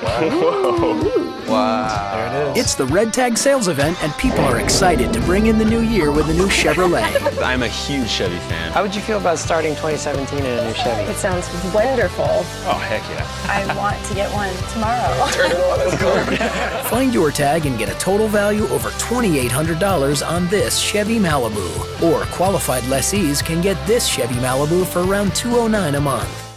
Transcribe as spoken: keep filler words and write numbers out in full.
Whoa. Wow. There it is. It's the Red Tag sales event, and people are excited to bring in the new year with a new Chevrolet. I'm a huge Chevy fan. How would you feel about starting twenty seventeen in a new Chevy? It sounds wonderful. Oh, heck yeah. I want to get one tomorrow. Turn it on, let's go. Find your tag and get a total value over twenty-eight hundred dollars on this Chevy Malibu. Or qualified lessees can get this Chevy Malibu for around two hundred nine dollars a month.